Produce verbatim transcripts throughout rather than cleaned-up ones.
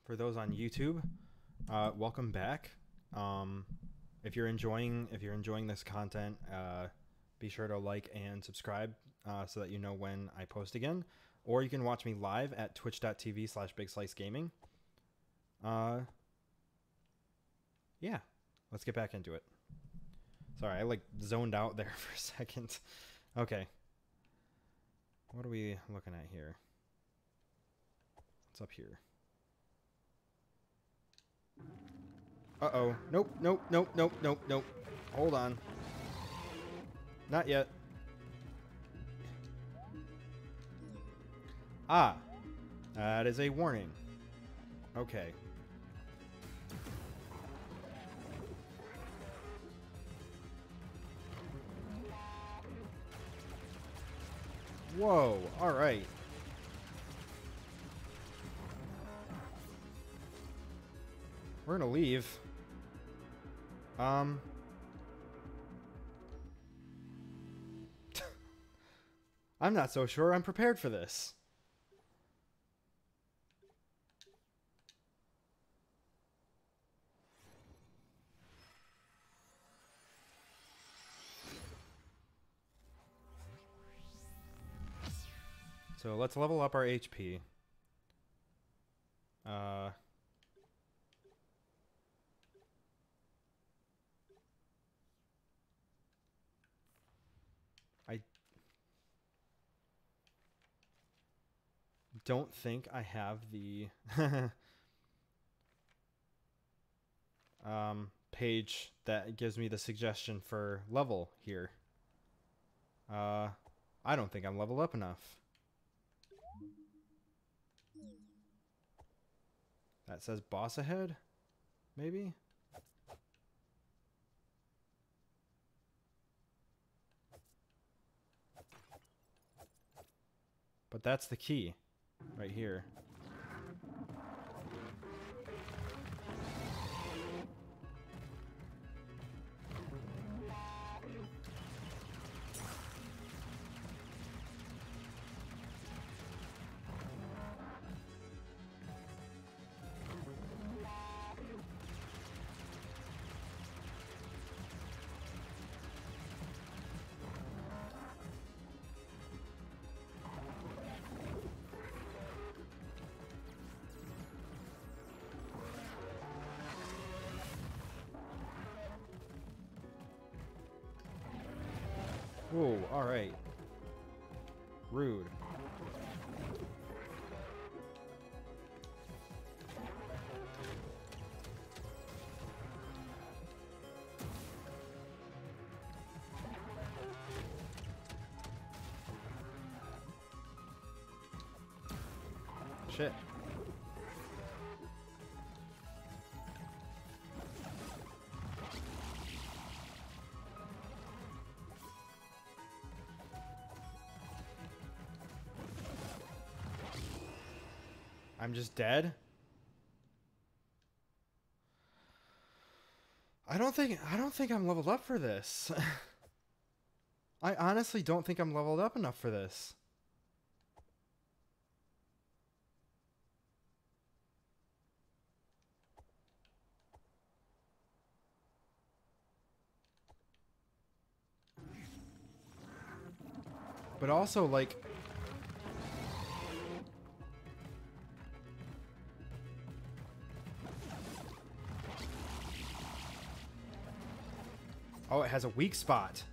for those on YouTube, uh, welcome back. Um, if you're enjoying if you're enjoying this content, uh, be sure to like and subscribe uh, so that you know when I post again. Or you can watch me live at twitch.tv slash big slice gaming. Uh, yeah, let's get back into it. Sorry, I like zoned out there for a second. Okay. What are we looking at here? What's up here? Uh-oh. Nope, nope, nope, nope, nope, nope. Hold on. Not yet. Ah. That is a warning. Okay. Whoa, alright. We're gonna leave. Um. I'm not so sure I'm prepared for this. So let's level up our H P. Uh... I don't think I have the um, page that gives me the suggestion for level here. Uh, I don't think I'm leveled up enough. That says boss ahead? Maybe? But that's the key. Right here. Whoa, alright. Rude. Shit. I'm just dead? I don't think I don't think I'm leveled up for this. I honestly don't think I'm leveled up enough for this. But also, like... Oh, it has a weak spot.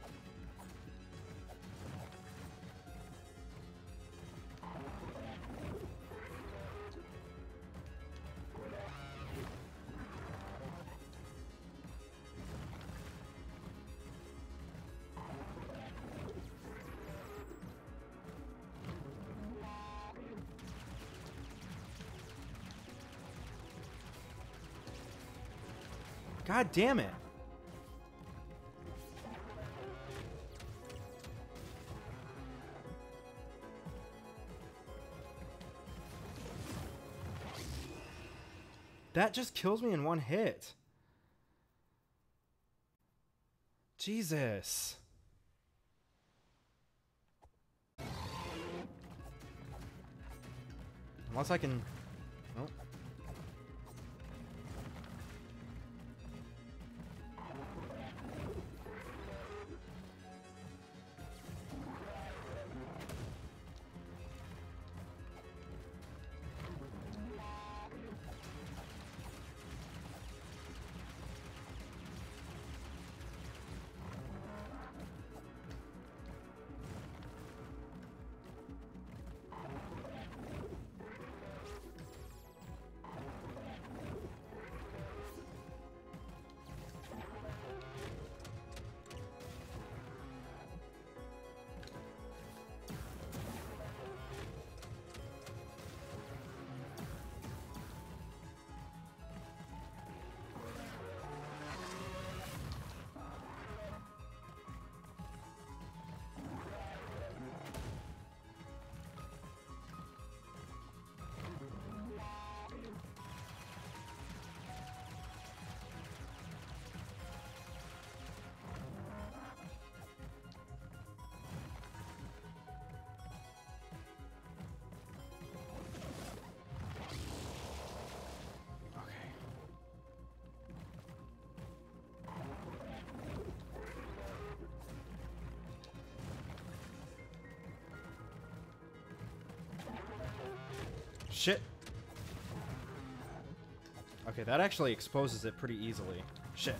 God damn it. That just kills me in one hit. Jesus. Unless I can... Oh. Shit. Okay, that actually exposes it pretty easily. Shit.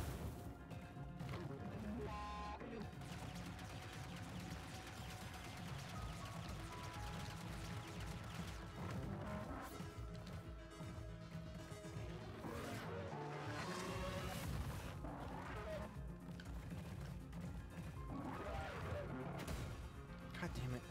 God damn it.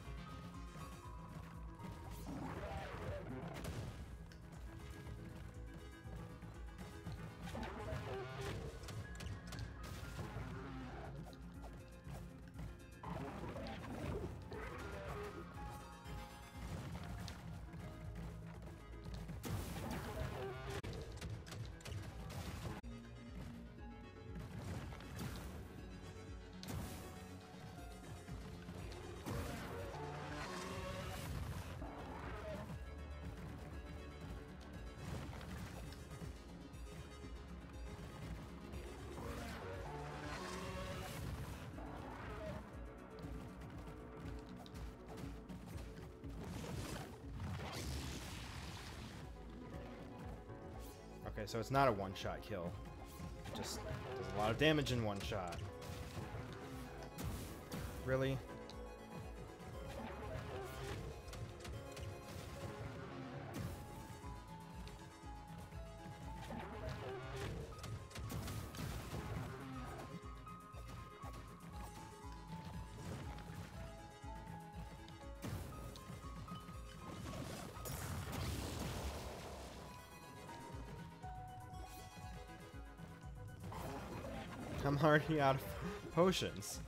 Okay, so it's not a one-shot kill. It just does a lot of damage in one shot. Really? I'm already out of potions.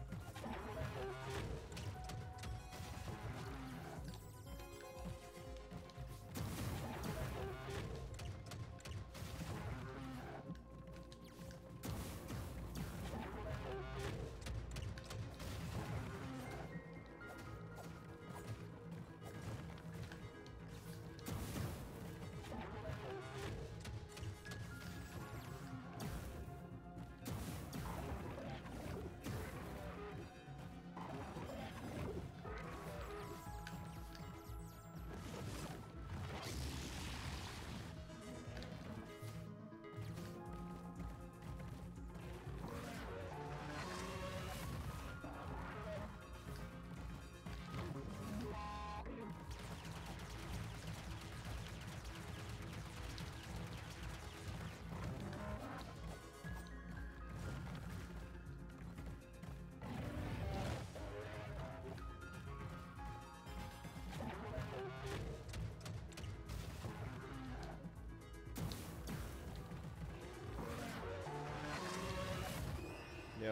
Yep.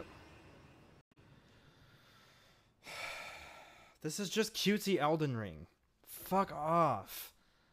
This is just cutesy Elden Ring. Fuck off.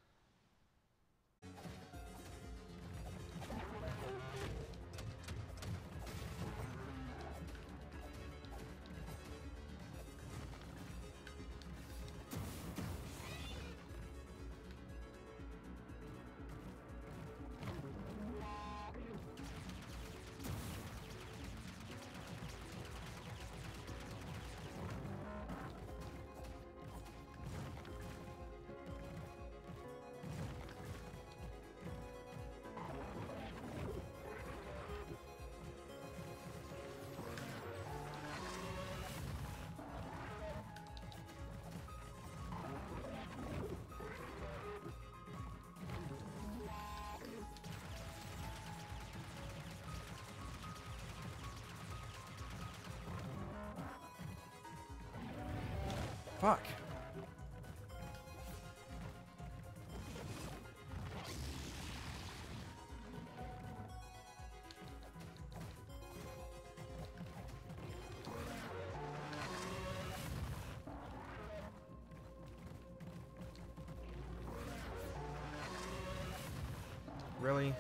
Fuck. Really?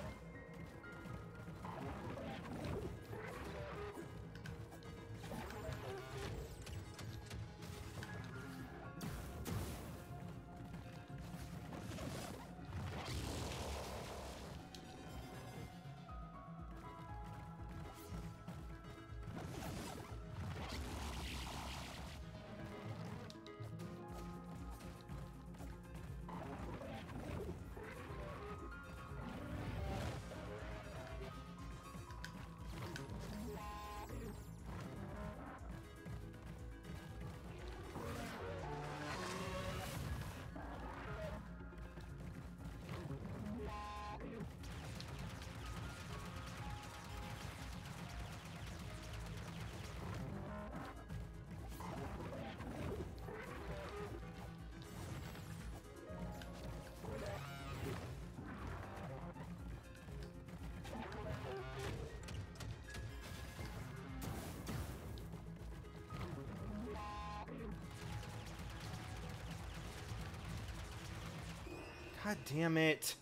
God damn it.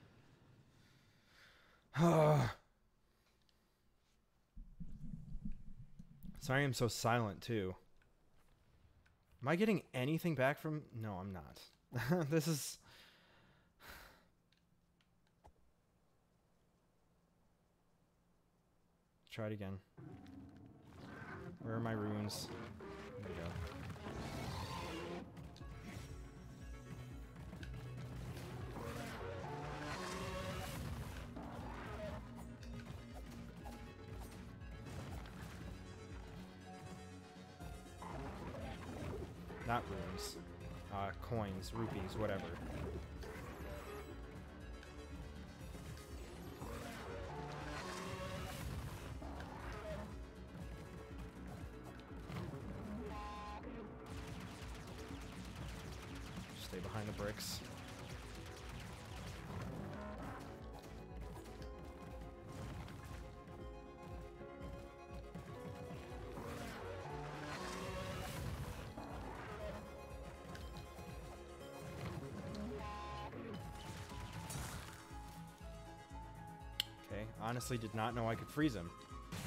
Sorry I'm so silent, too. Am I getting anything back from... No, I'm not. This is... Try it again. Where are my runes? There we go. Not runes. Uh, coins, rupees, whatever. Stay behind the bricks. Okay, honestly did not know I could freeze him.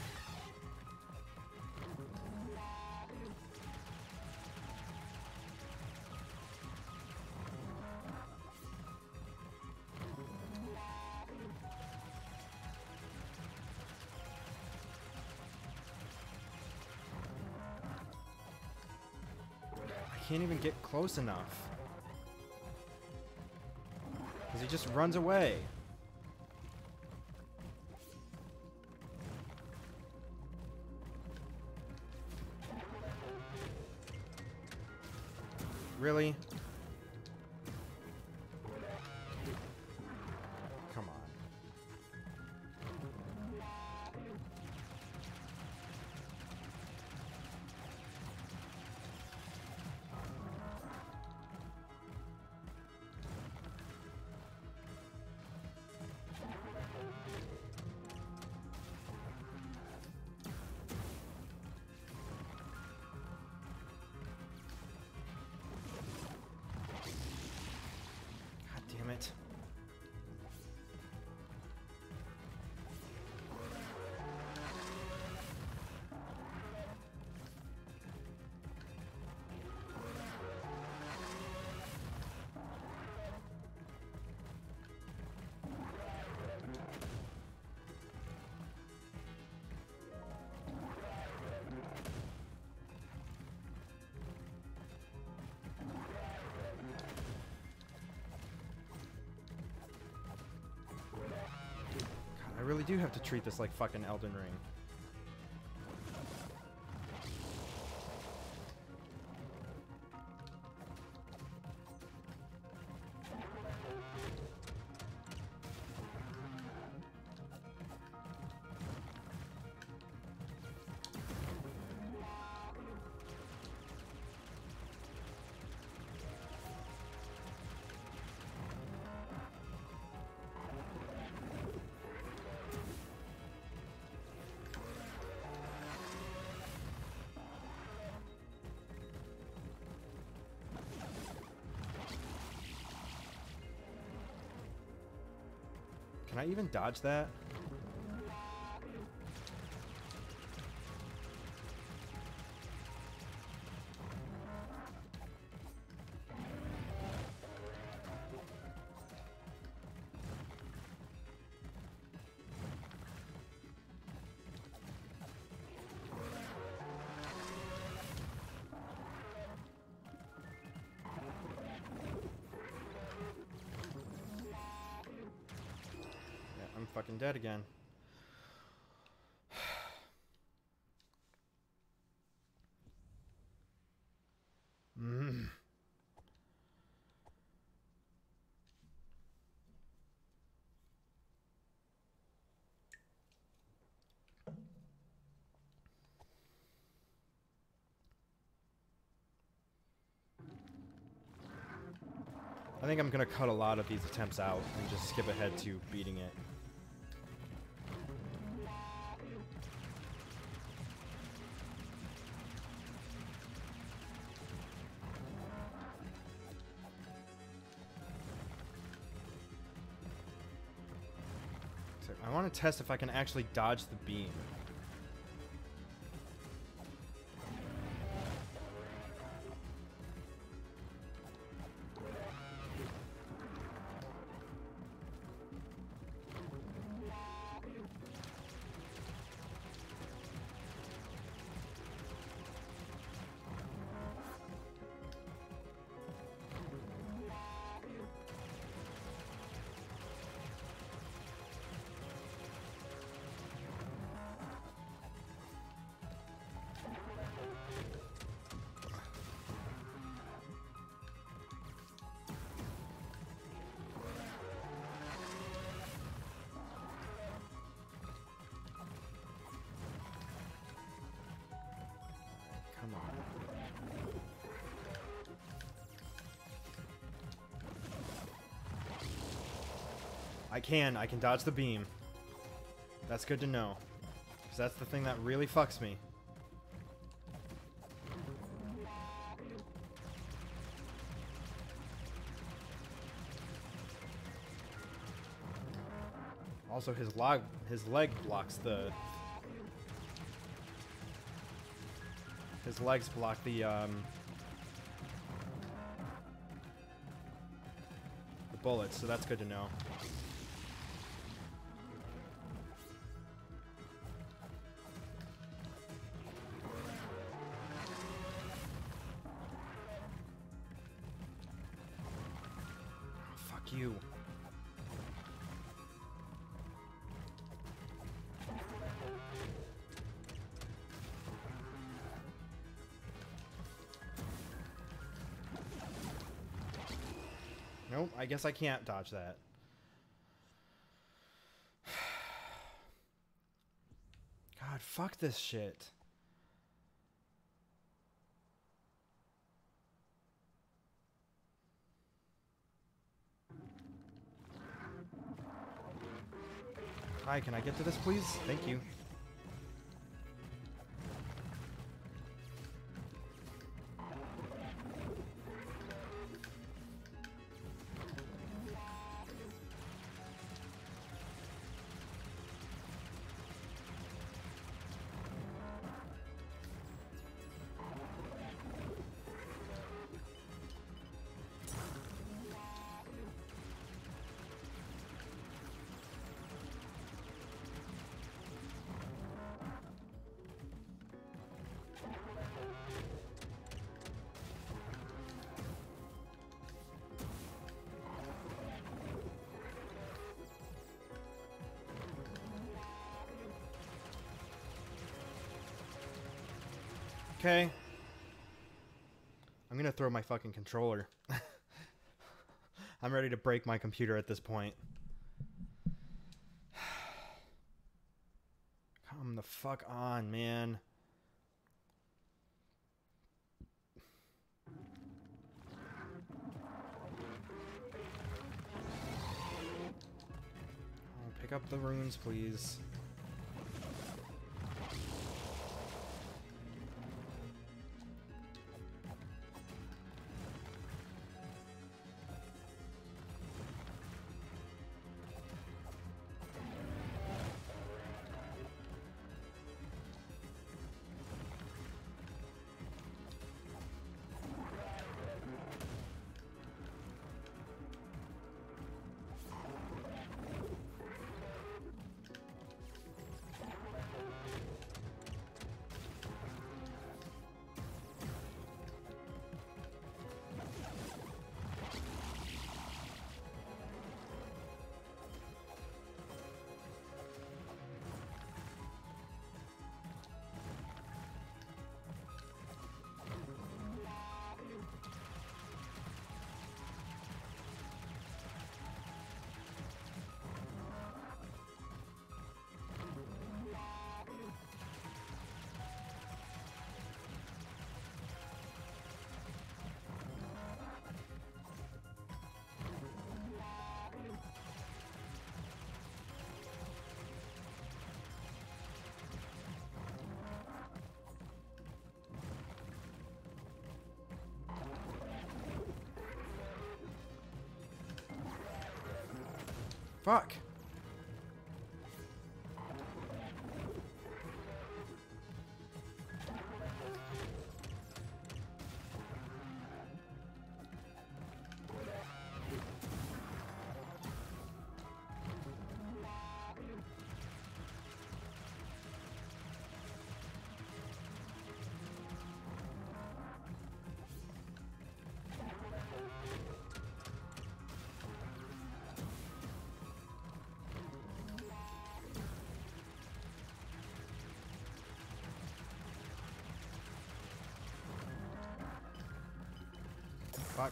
I can't even get close enough. Because he just runs away. Really? Come on. Damn it. I really do have to treat this like fucking Elden Ring. Can I even dodge that? I'm fucking dead again. mm. I think I'm gonna cut a lot of these attempts out and just skip ahead to beating it. I want to test if I can actually dodge the beam. Come on. I can. I can dodge the beam. That's good to know. Because that's the thing that really fucks me. Also, his log, his leg blocks the... His legs block the, um... the bullets, so that's good to know. Fuck you. Nope, I guess I can't dodge that. God, fuck this shit. Hi, can I get to this, please? Thank you. Okay. I'm gonna throw my fucking controller. I'm ready to break my computer at this point. Come the fuck on, man. Oh, pick up the runes, please. Fuck. Fuck.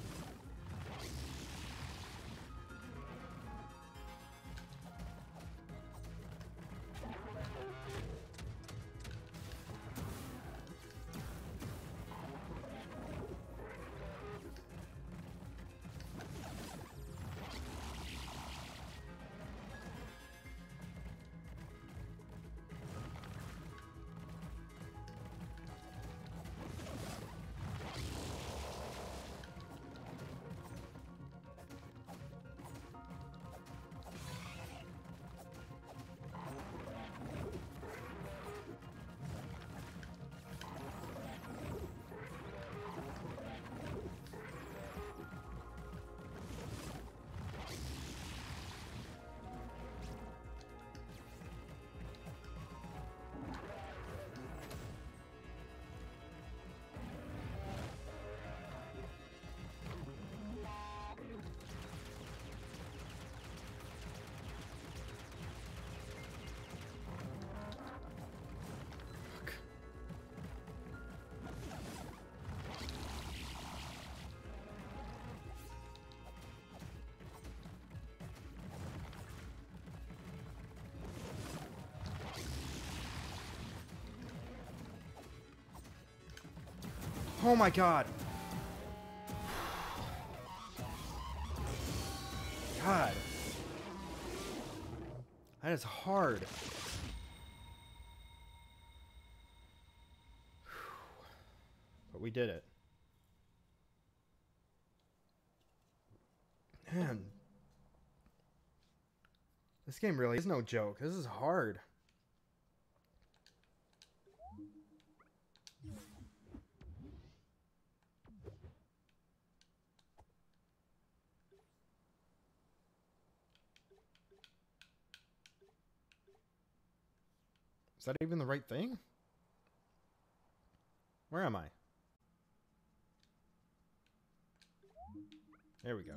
Oh my god. God. That is hard. But we did it. Man. This game really is no joke. This is hard. Is that even the right thing? Where am I? There we go.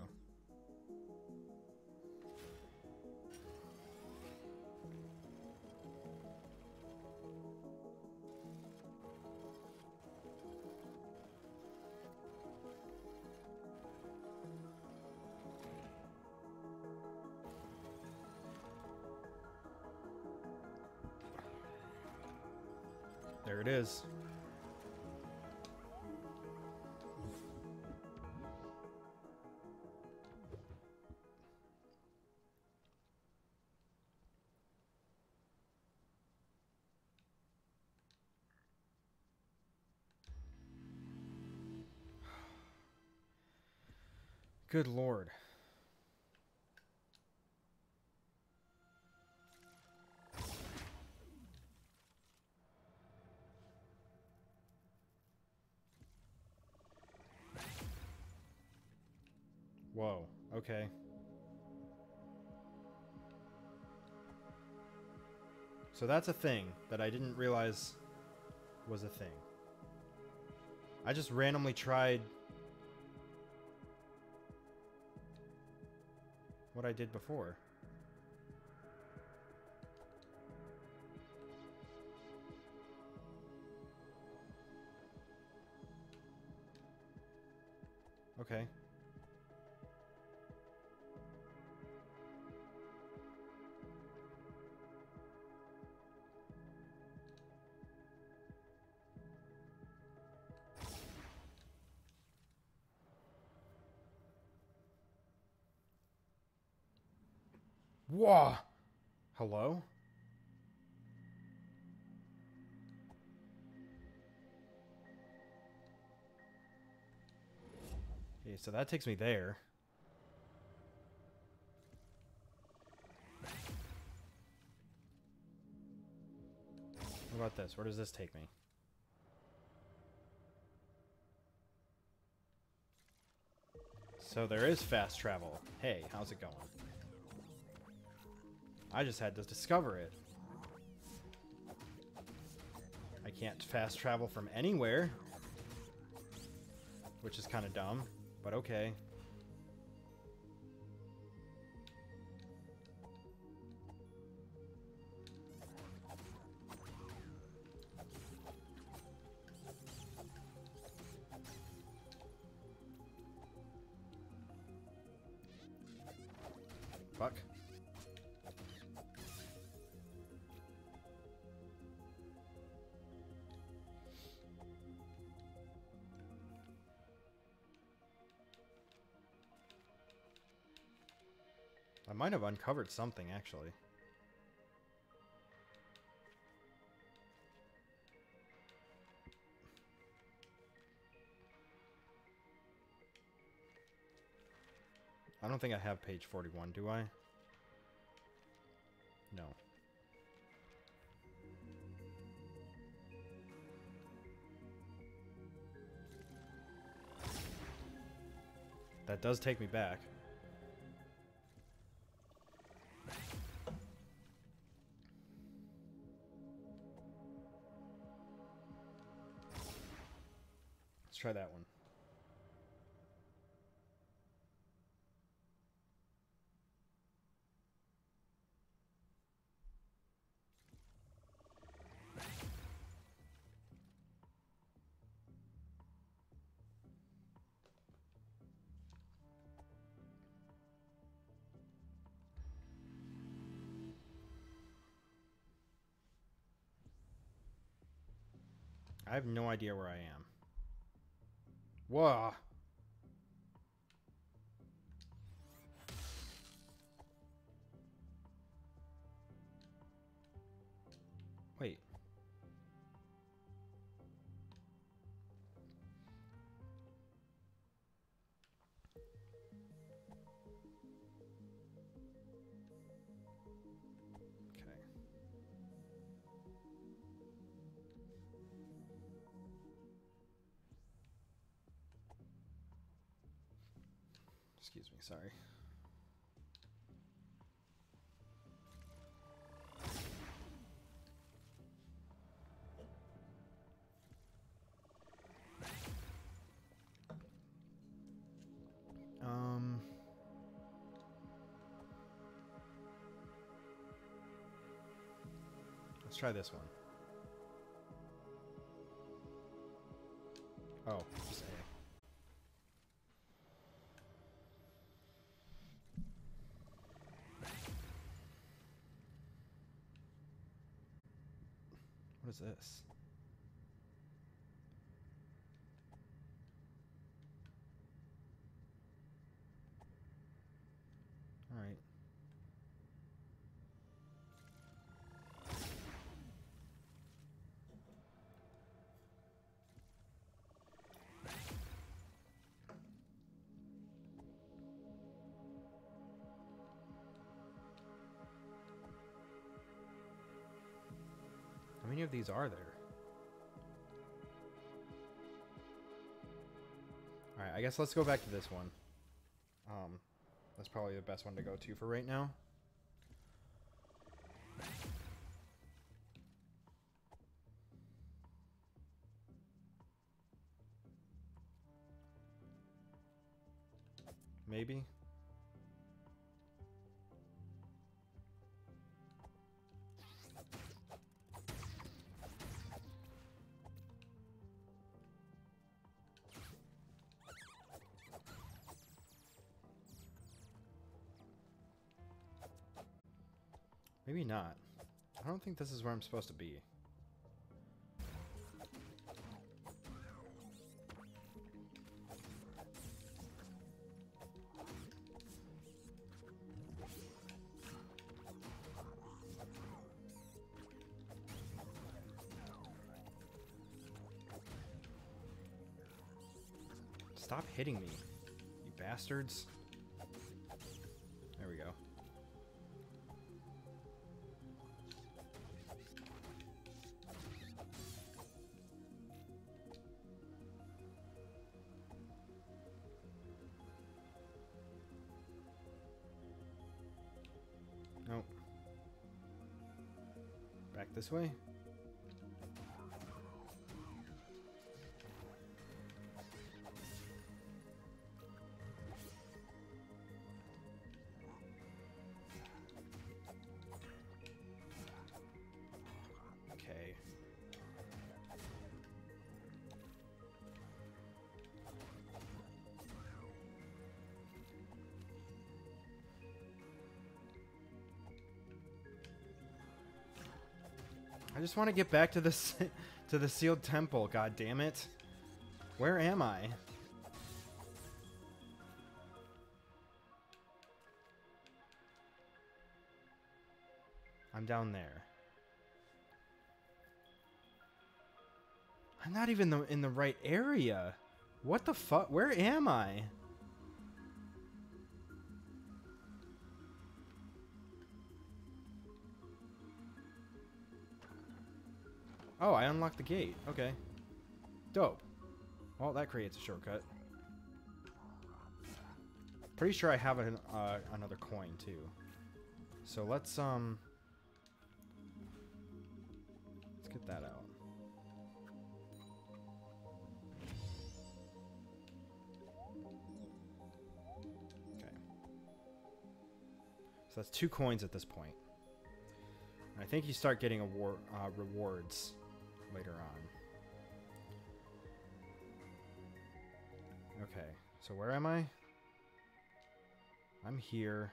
There it is. Good Lord. Whoa, okay. So that's a thing that I didn't realize was a thing. I just randomly tried what I did before. Okay. Whoa! Hello? Okay, so that takes me there. What about this? Where does this take me? So there is fast travel. Hey, how's it going? I just had to discover it. I can't fast travel from anywhere, which is kind of dumb, but okay. Fuck. I might have uncovered something, actually. I don't think I have page forty-one, do I? No. That does take me back. Let's try that one. I have no idea where I am. Whoa! Wait. Okay. Excuse me, sorry. Um... Let's try this one. Oh, just A. What is this? All right. How many of these are there? Alright, I guess let's go back to this one. Um, that's probably the best one to go to for right now. Maybe? Maybe not. I don't think this is where I'm supposed to be. Stop hitting me, you bastards. There we go. Nope. Back this way. Okay. I just want to get back to the to the sealed temple. God damn it! Where am I? I'm down there. I'm not even the, in the right area. What the fuck? Where am I? Oh, I unlocked the gate. Okay. Dope. Well, that creates a shortcut. Pretty sure I have an, uh, another coin, too. So let's, um... let's get that out. Okay. So that's two coins at this point. And I think you start getting award, uh, rewards later on. Okay, so where am I? I'm here.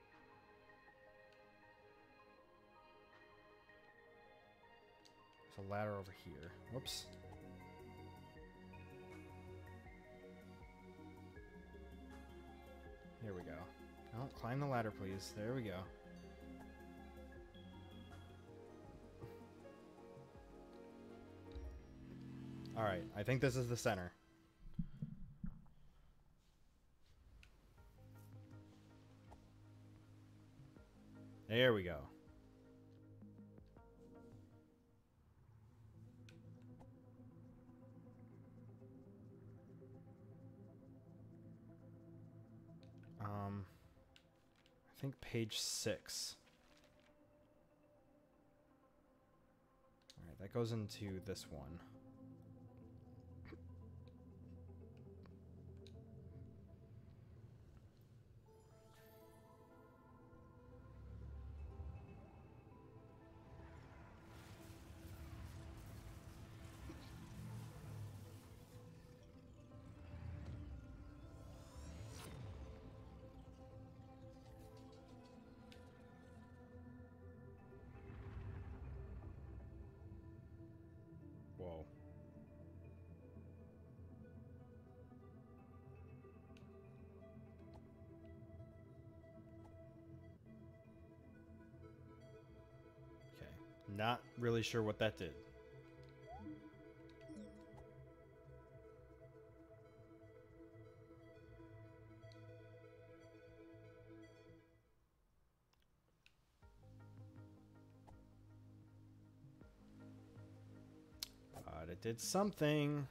There's a ladder over here. Whoops. Here we go. Oh, climb the ladder, please. There we go. Alright, I think this is the center. There we go. Um, I think page six. Alright, that goes into this one. Whoa. Okay. Not really sure what that did. But it did something.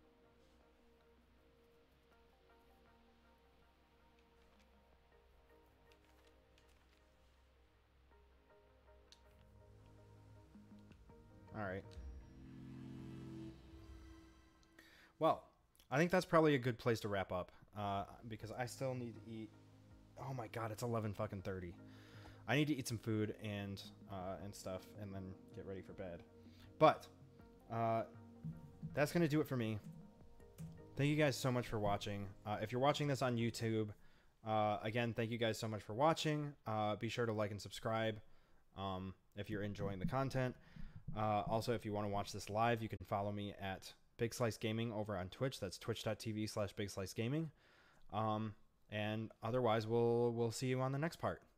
All right. Well, I think that's probably a good place to wrap up, uh, because I still need to eat. Oh my god, it's eleven fucking thirty. I need to eat some food and uh, and stuff, and then get ready for bed. But uh, that's gonna do it for me. Thank you guys so much for watching. Uh, if you're watching this on YouTube, uh, again, thank you guys so much for watching. Uh, be sure to like and subscribe um, if you're enjoying the content. Uh, also, if you want to watch this live, you can follow me at Big Slice Gaming over on Twitch. That's twitch.tv slash Big Slice Gaming. Um, and otherwise, we'll we'll see you on the next part.